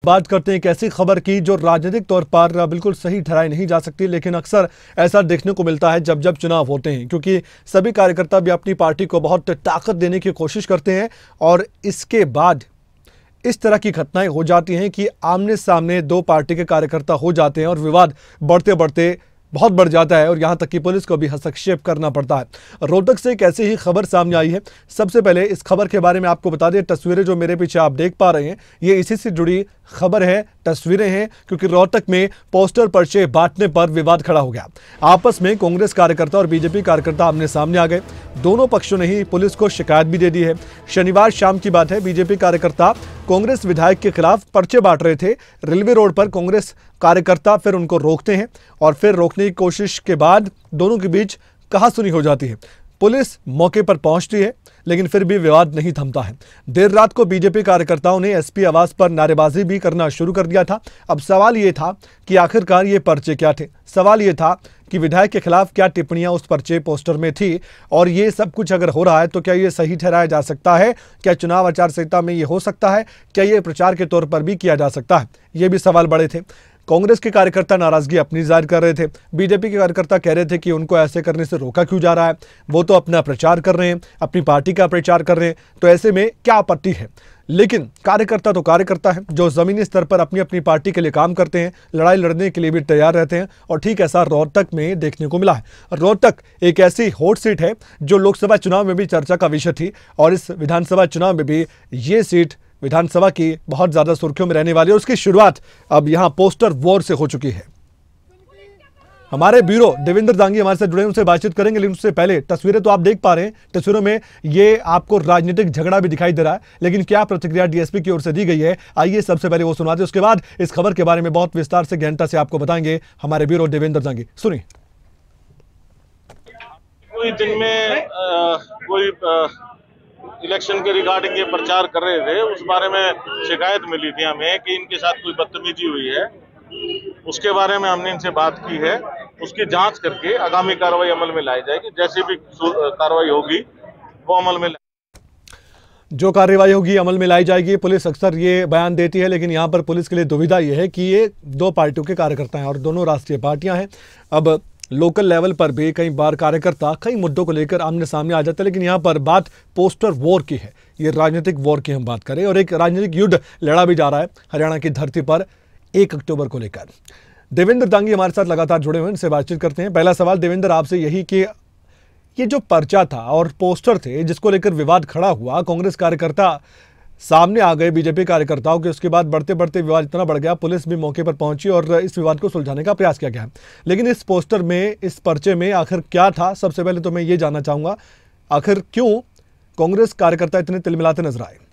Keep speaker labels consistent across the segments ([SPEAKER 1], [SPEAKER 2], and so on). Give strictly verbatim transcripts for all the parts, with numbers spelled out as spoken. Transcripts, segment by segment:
[SPEAKER 1] बात करते हैं एक ऐसी खबर की जो राजनीतिक तौर पर बिल्कुल सही ठहराई नहीं जा सकती, लेकिन अक्सर ऐसा देखने को मिलता है जब जब चुनाव होते हैं, क्योंकि सभी कार्यकर्ता भी अपनी पार्टी को बहुत ताकत देने की कोशिश करते हैं और इसके बाद इस तरह की घटनाएं हो जाती हैं कि आमने सामने दो पार्टी के कार्यकर्ता हो जाते हैं और विवाद बढ़ते बढ़ते बहुत बढ़ जाता है और यहां तक कि पुलिस को भी हस्तक्षेप करना पड़ता है। रोहतक से एक ऐसी ही खबर सामने आई है। सबसे पहले इस खबर के बारे में आपको बता दें, तस्वीरें जो मेरे पीछे आप देख पा रहे हैं ये इसी से जुड़ी खबर है, तस्वीरें हैं, क्योंकि रोहतक में पोस्टर पर्चे बांटने पर विवाद खड़ा हो गया। आपस में कांग्रेस कार्यकर्ता और बीजेपी कार्यकर्ता आमने सामने आ गए। दोनों पक्षों ने ही पुलिस को शिकायत भी दे दी है। शनिवार शाम की बात है, बीजेपी कार्यकर्ता कांग्रेस विधायक के खिलाफ पर्चे बांट रहे थे। रेलवे रोड पर कांग्रेस कार्यकर्ता फिर उनको रोकते हैं और फिर रोकने की कोशिश के बाद दोनों के बीच कहासुनी हो जाती है। पुलिस मौके पर पहुंचती है, लेकिन फिर भी विवाद नहीं थमता है। देर रात को बीजेपी कार्यकर्ताओं ने एसपी आवास पर नारेबाजी भी करना शुरू कर दिया था। अब सवाल ये था कि आखिरकार ये पर्चे क्या थे। सवाल ये था कि विधायक के खिलाफ क्या टिप्पणियां उस पर्चे पोस्टर में थी, और ये सब कुछ अगर हो रहा है तो क्या ये सही ठहराया जा सकता है? क्या चुनाव आचार संहिता में ये हो सकता है? क्या ये प्रचार के तौर पर भी किया जा सकता है? ये भी सवाल बड़े थे। कांग्रेस के कार्यकर्ता नाराजगी अपनी जाहिर कर रहे थे। बीजेपी के कार्यकर्ता कह रहे थे कि उनको ऐसे करने से रोका क्यों जा रहा है, वो तो अपना प्रचार कर रहे हैं, अपनी पार्टी का प्रचार कर रहे हैं, तो ऐसे में क्या आपत्ति है। लेकिन कार्यकर्ता तो कार्यकर्ता है जो जमीनी स्तर पर अपनी अपनी पार्टी के लिए काम करते हैं, लड़ाई लड़ने के लिए भी तैयार रहते हैं, और ठीक ऐसा रोहतक में देखने को मिला है। रोहतक एक ऐसी हॉट सीट है जो लोकसभा चुनाव में भी चर्चा का विषय थी, और इस विधानसभा चुनाव में भी ये सीट विधानसभा की बहुत ज्यादा सुर्खियों में रहने वाली है। उसकी शुरुआत अब यहां पोस्टर वॉर से हो चुकी है। हमारे ब्यूरो देवेंद्र दांगी हमारे साथ जुड़े, उनसे बातचीत करेंगे, लेकिन उससे पहले तस्वीरें तो आप देख पा रहे हैं। तस्वीरों में ये आपको राजनीतिक झगड़ा भी दिखाई दे रहा है, लेकिन क्या प्रतिक्रिया डीएसपी की ओर से दी गई है, आइए सबसे पहले वो सुना दें। उसके बाद इस खबर के बारे में बहुत विस्तार से गहनता से आपको बताएंगे हमारे ब्यूरो देवेंद्र दांगी। सुनिए।
[SPEAKER 2] कोई दिन में आ, कोई आ, इलेक्शन के रिगार्डिंग ये प्रचार कर रहे थे, उस बारे में शिकायत मिली थी हमें कि इनके साथ कोई बदतमीजी हुई है। उसके बारे में हमने इनसे बात की है, उसकी जांच करके आगामी कार्रवाई अमल में लाई जाएगी। जैसी भी कार्रवाई होगी वो अमल में
[SPEAKER 1] जो कार्रवाई होगी अमल में लाई जाएगी। पुलिस अक्सर ये बयान देती है, लेकिन यहाँ पर पुलिस के लिए दुविधा ये है कि ये दो पार्टियों के कार्यकर्ता हैं और दोनों राष्ट्रीय पार्टियां हैं। अब लोकल लेवल पर भी कई बार कार्यकर्ता कई मुद्दों को लेकर आमने सामने आ जाते हैं, लेकिन यहाँ पर बात पोस्टर वॉर की है। ये राजनीतिक वॉर की हम बात करें, और एक राजनीतिक युद्ध लड़ा भी जा रहा है हरियाणा की धरती पर एक अक्टूबर को लेकर। देवेंद्र दांगी हमारे साथ लगातार जुड़े हुए हैं, इनसे बातचीत करते हैं। पहला सवाल देवेंद्र आपसे यही कि ये जो पर्चा था और पोस्टर थे जिसको लेकर विवाद खड़ा हुआ, कांग्रेस कार्यकर्ता सामने आ गए बीजेपी कार्यकर्ताओं के, उसके बाद बढ़ते बढ़ते विवाद इतना बढ़ गया, पुलिस भी मौके पर पहुंची और इस विवाद को सुलझाने का प्रयास किया गया। लेकिन इस पोस्टर में, इस पर्चे में आखिर क्या था? सबसे पहले तो मैं ये जानना चाहूंगा, आखिर क्यों कांग्रेस कार्यकर्ता इतने तिलमिलाते नजर आए?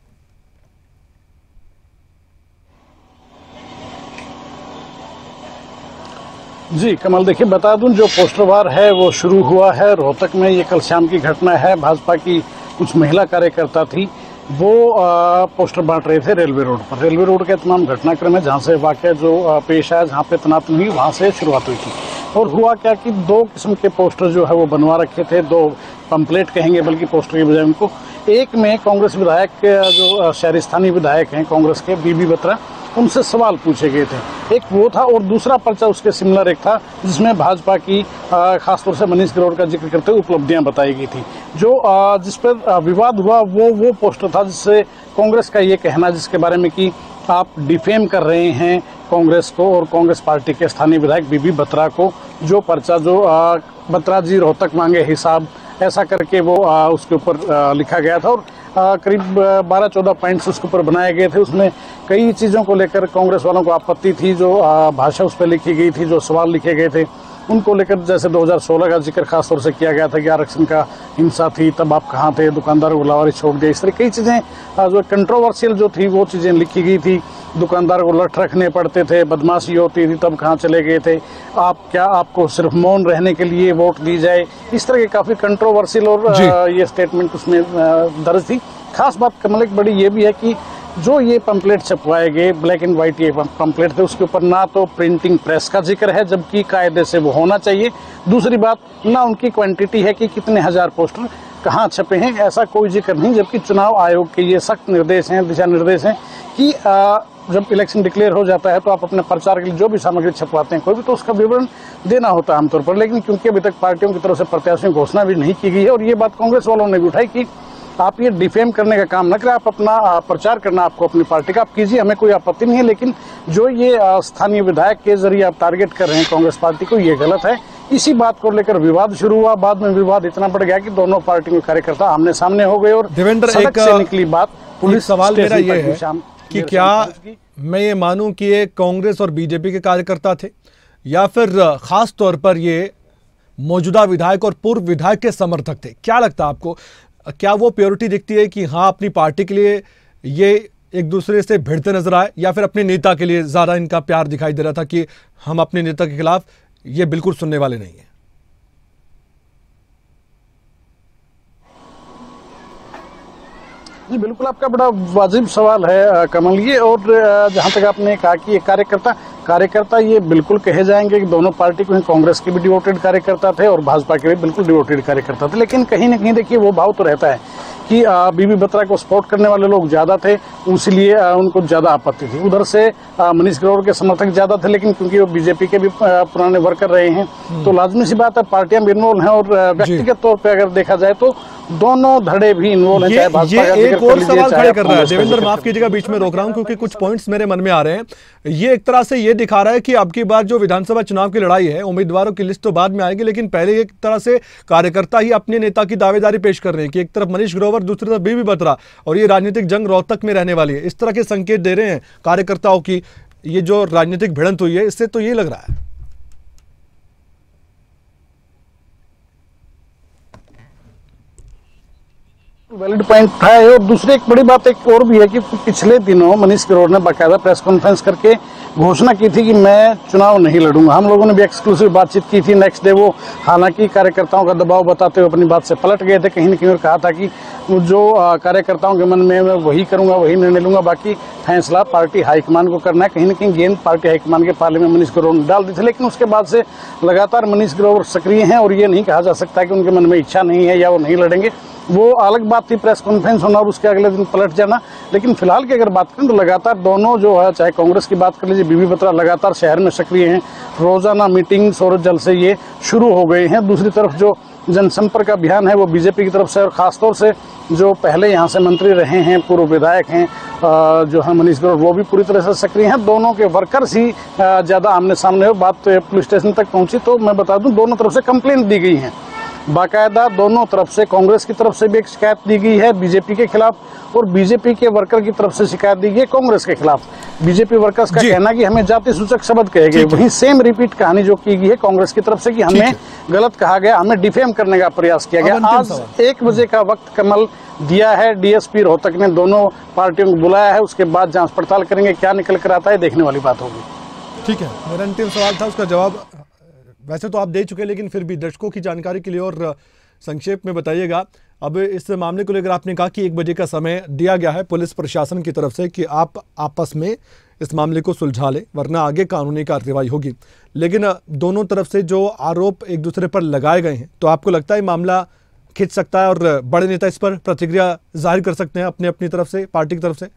[SPEAKER 3] जी कमल, देखिए बता दूं, जो पोस्टर वार है वो शुरू हुआ है रोहतक में। ये कल शाम की घटना है। भाजपा की कुछ महिला कार्यकर्ता थी, वो आ, पोस्टर बांट रहे थे रेलवे रोड पर। रेलवे रोड के तमाम घटनाक्रम है जहाँ से वाकया जो आ, पेश आया, जहाँ पे तनातन हुई, वहाँ से शुरुआत हुई थी। और हुआ क्या कि दो किस्म के पोस्टर जो है वो बनवा रखे थे, दो पंपलेट कहेंगे बल्कि पोस्टर के बजाय उनको। एक में कांग्रेस विधायक जो शहरी विधायक हैं कांग्रेस के, बीबी बत्रा, उनसे सवाल पूछे गए थे। एक वो था, और दूसरा पर्चा उसके सिमिलर एक था जिसमें भाजपा की खासतौर से मनीष ग्रोवर का जिक्र करते हुए उपलब्धियां बताई गई थी। जो आ, जिस पर विवाद हुआ वो वो पोस्टर था जिससे कांग्रेस का ये कहना, जिसके बारे में कि आप डिफेम कर रहे हैं कांग्रेस को और कांग्रेस पार्टी के स्थानीय विधायक बीबी बत्रा को। जो पर्चा जो आ, बत्रा जी रोहतक मांगे हिसाब, ऐसा करके वो आ, उसके ऊपर लिखा गया था, और आ, करीब बारह चौदह पॉइंट्स उसके ऊपर बनाए गए थे। उसमें कई चीज़ों को लेकर कांग्रेस वालों को आपत्ति थी, जो आ, भाषा उस पर लिखी गई थी, जो सवाल लिखे गए थे उनको लेकर। जैसे दो हज़ार सोलह का जिक्र खासतौर से किया गया था कि आरक्षण का हिंसा थी, तब आप कहाँ थे, दुकानदार को गुलावरी छोड़ दिया। इस तरह कई चीज़ें जो कंट्रोवर्शियल जो थी वो चीज़ें लिखी गई थी। दुकानदार को लठ रखने पड़ते थे, बदमाशी होती थी, तब कहाँ चले गए थे आप, क्या आपको सिर्फ मौन रहने के लिए वोट दी जाए। इस तरह के काफ़ी कंट्रोवर्शियल और ये स्टेटमेंट उसमें दर्ज थी। खास बात कमल एक बड़ी ये भी है कि जो ये पंपलेट छपवाए गए, ब्लैक एंड व्हाइट ये पंपलेट थे, उसके ऊपर ना तो प्रिंटिंग प्रेस का जिक्र है, जबकि कायदे से वो होना चाहिए। दूसरी बात, ना उनकी क्वांटिटी है कि कितने हजार पोस्टर कहाँ छपे हैं, ऐसा कोई जिक्र नहीं। जबकि चुनाव आयोग के ये सख्त निर्देश हैं, दिशा निर्देश हैं कि आ, जब इलेक्शन डिक्लेयर हो जाता है तो आप अपने प्रचार के लिए जो भी सामग्री छपवाते हैं कोई भी, तो उसका विवरण देना होता है आमतौर पर। लेकिन क्योंकि अभी तक पार्टियों की तरफ से प्रत्याशियों की घोषणा भी नहीं की गई है, और ये बात कांग्रेस वालों ने भी उठाई कि आप ये डिफेम करने का काम न करें, आप अपना प्रचार करना आपको अपनी पार्टी का आप कीजिए, हमें कोई आपत्ति नहीं है, लेकिन जो ये स्थानीय विधायक के जरिए आप टारगेट कर रहे हैं कांग्रेस पार्टी को, ये गलत है। इसी बात को लेकर विवाद शुरू हुआ। बाद में विवाद इतना बढ़ गया कि दोनों पार्टियों के कार्यकर्ता आमने सामने हो गए, और
[SPEAKER 1] देवेंद्र,
[SPEAKER 3] सड़क से निकली बात पुलिस।
[SPEAKER 1] सवाल मेरा ये है कि क्या मैं ये मानूं कि ये कांग्रेस और बीजेपी के कार्यकर्ता थे, या फिर खास तौर पर ये मौजूदा विधायक और पूर्व विधायक के समर्थक थे? क्या लगता है आपको, क्या वो प्योरिटी दिखती है कि हाँ अपनी पार्टी के लिए ये एक दूसरे से भिड़ते नजर आए, या फिर अपने नेता के लिए ज्यादा इनका प्यार दिखाई दे रहा था कि हम अपने नेता के खिलाफ ये बिल्कुल सुनने वाले नहीं है?
[SPEAKER 3] जी बिल्कुल, आपका बड़ा वाजिब सवाल है कमल ये। और जहां तक आपने कहा कि ये कार्यकर्ता कार्यकर्ता ये बिल्कुल कहे जाएंगे कि दोनों पार्टी को, कांग्रेस के भी डिवोटेड कार्यकर्ता थे और भाजपा के भी बिल्कुल डिवोटेड कार्यकर्ता थे। लेकिन कहीं ना कहीं देखिए वो भाव तो रहता है कि बीबी बत्रा को सपोर्ट करने वाले लोग ज्यादा थे, इसलिए उनको ज्यादा आपत्ति थी। उधर से मनीष ग्रोवर के समर्थक ज्यादा थे, लेकिन क्योंकि वो बीजेपी के भी पुराने वर्कर रहे हैं तो लाजमी सी बात है पार्टियां भी इन्वॉल्व हैं। और व्यक्तिगत तौर पर अगर देखा जाए तो दोनों धड़े भी इन्वॉल्व हैं। चाहे भाजपा का
[SPEAKER 1] एक और सवाल खड़े कर रहा है देवेंद्र, माफ कीजिएगा बीच में रोक रहा हूं क्योंकि कुछ पॉइंट्स मेरे मन में आ रहे हैं। ये एक तरह से ये दिखा रहा है कि अब की बार जो विधानसभा चुनाव की लड़ाई है, उम्मीदवारों की लिस्ट तो बाद में आएगी, लेकिन पहले एक तरह से कार्यकर्ता ही अपने नेता की दावेदारी पेश कर रहे हैं कि एक तरफ मनीष ग्रोवर, दूसरी तरफ बीबी बत्रा, और ये राजनीतिक जंग रोहतक में रहने वाली है। इस तरह के संकेत दे रहे हैं कार्यकर्ताओं की ये जो राजनीतिक भिड़ंत हुई है, इससे तो ये लग रहा है।
[SPEAKER 3] वैलिड पॉइंट है। और दूसरी एक बड़ी बात एक और भी है कि पिछले दिनों मनीष ग्रोवर ने बाकायदा प्रेस कॉन्फ्रेंस करके घोषणा की थी कि मैं चुनाव नहीं लड़ूंगा। हम लोगों ने भी एक्सक्लूसिव बातचीत की थी। नेक्स्ट डे वो हालांकि कार्यकर्ताओं का दबाव बताते हुए अपनी बात से पलट गए थे, कहीं न कहीं और कहा था कि जो कार्यकर्ताओं के मन में मैं वही करूंगा, वही निर्णय लूंगा, बाकी फैसला पार्टी हाईकमान को करना है। कहीं न कहीं गेंद पार्टी हाईकमान के पाले में मनीष ग्रोवर ने डाल दी थी। लेकिन उसके बाद से लगातार मनीष ग्रोवर सक्रिय हैं और ये नहीं कहा जा सकता कि उनके मन में इच्छा नहीं है या वो नहीं लड़ेंगे। वो अलग बात थी प्रेस कॉन्फ्रेंस होना और उसके अगले दिन पलट जाना। लेकिन फिलहाल की अगर बात करें तो लगातार दोनों जो है, चाहे कांग्रेस की बात कर लीजिए, बीबी बत्रा लगातार शहर में सक्रिय हैं। रोजाना मीटिंग्स और जल से ये शुरू हो गए हैं। दूसरी तरफ जो जनसंपर्क अभियान है वो बीजेपी की तरफ से, और खासतौर से जो पहले यहाँ से मंत्री रहे हैं, पूर्व विधायक हैं जो है मनीष ग्रोवर, वो भी पूरी तरह से सक्रिय हैं। दोनों के वर्कर्स ही ज़्यादा आमने सामने हो। बात पुलिस स्टेशन तक पहुंची तो मैं बता दूं दोनों तरफ से कंप्लेंट दी गई है। बाकायदा दोनों तरफ से, कांग्रेस की तरफ से भी एक शिकायत दी गई है बीजेपी के खिलाफ, और बीजेपी के वर्कर की तरफ से शिकायत दी गई है कांग्रेस के खिलाफ। बीजेपी वर्कर्स का कहना कि हमें जाति सूचक शब्द कहे गए, वहीं सेम रिपीट कहानी जो की गई है कांग्रेस की तरफ से कि हमें गलत कहा गया, हमें डिफेम करने का प्रयास किया गया। आज एक बजे का वक्त कमल दिया है डीएसपी रोहतक ने, दोनों पार्टियों को बुलाया है। उसके बाद जांच पड़ताल करेंगे, क्या निकल कर आता है देखने वाली बात होगी।
[SPEAKER 1] ठीक है, मेरा अंतिम सवाल था, उसका जवाब वैसे तो आप दे चुके, लेकिन फिर भी दर्शकों की जानकारी के लिए और संक्षेप में बताइएगा। अब इस मामले को लेकर आपने कहा कि एक बजे का समय दिया गया है पुलिस प्रशासन की तरफ से कि आप आपस में इस मामले को सुलझा लें, वरना आगे कानूनी कार्रवाई होगी। लेकिन दोनों तरफ से जो आरोप एक दूसरे पर लगाए गए हैं, तो आपको लगता है मामला खिंच सकता है और बड़े नेता इस पर प्रतिक्रिया जाहिर कर सकते हैं अपने अपनी तरफ से, पार्टी की तरफ से?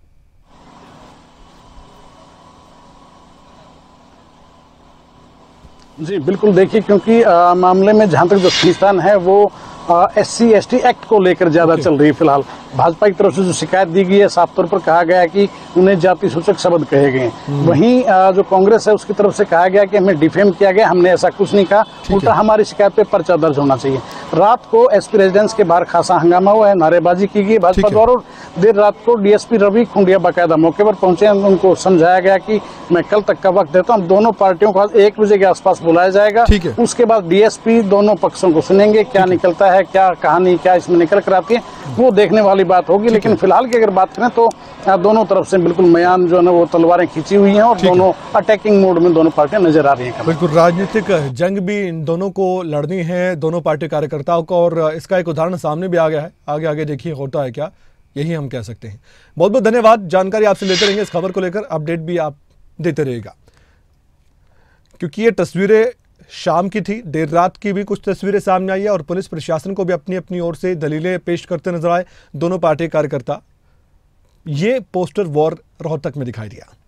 [SPEAKER 3] जी बिल्कुल, देखिए क्योंकि आ, मामले में जहां तक जो खींचतान है वो S C S T act को लेकर ज्यादा चल रही है। फिलहाल भाजपा की तरफ से जो शिकायत दी गई है, साफ तौर पर कहा गया है कि उन्हें जाति सूचक शब्द कहे गए। वहीं आ, जो कांग्रेस है उसकी तरफ से कहा गया कि हमें डिफेम किया गया, हमने ऐसा कुछ नहीं कहा, उल्टा हमारी शिकायत पे पर्चा दर्ज होना चाहिए। रात को एसपी रेजिडेंस के बाहर खासा हंगामा हुआ है, नारेबाजी की गई भाजपा द्वारा, और देर रात को डीएसपी रवि खुंडिया बाकायदा मौके पर पहुंचे। उनको समझाया गया कि मैं कल तक का वक्त देता हूँ, दोनों पार्टियों को आज एक बजे के आसपास बुलाया जाएगा। उसके बाद डीएसपी दोनों पक्षों को सुनेंगे, क्या निकलता है, क्या कहानी क्या इसमें निकल कर आती है, वो देखने वाली बात होगी। लेकिन फिलहाल की अगर बात करें तो दोनों तरफ से बिल्कुल मयान जो है ना वो तलवारें खींची हुई हैं, और दोनों अटैकिंग मोड में दोनों पार्टियां नजर आ रही हैं।
[SPEAKER 1] बिल्कुल, राजनीतिक जंग भी इन दोनों को लड़नी है, दोनों पार्टी कार्यकर्ताओं को, और इसका एक उदाहरण सामने भी आ गया है। आगे आगे देखिए होता है क्या, यही हम कह सकते हैं। बहुत बहुत धन्यवाद, जानकारी आपसे लेते रहेंगे, इस खबर को लेकर अपडेट भी आप देते रहिएगा, क्योंकि ये तस्वीरें शाम की थी, देर रात की भी कुछ तस्वीरें सामने आई है, और पुलिस प्रशासन को भी अपनी अपनी ओर से दलीलें पेश करते नजर आए दोनों पार्टी कार्यकर्ता। ये पोस्टर वॉर रोहतक में दिखाई दिया।